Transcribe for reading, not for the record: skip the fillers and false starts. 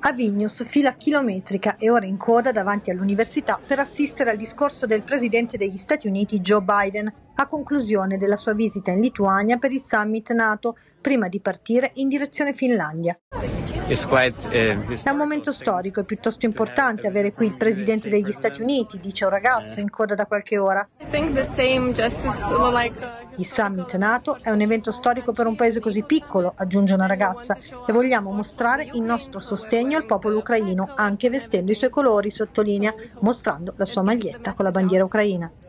A Vilnius, fila chilometrica e ore in coda davanti all'università per assistere al discorso del presidente degli Stati Uniti Joe Biden a conclusione della sua visita in Lituania per il summit NATO, prima di partire in direzione Finlandia. È un momento storico e piuttosto importante avere qui il presidente degli Stati Uniti, dice un ragazzo in coda da qualche ora. Il summit NATO è un evento storico per un paese così piccolo, aggiunge una ragazza, e vogliamo mostrare il nostro sostegno al popolo ucraino, anche vestendo i suoi colori, sottolinea, mostrando la sua maglietta con la bandiera ucraina.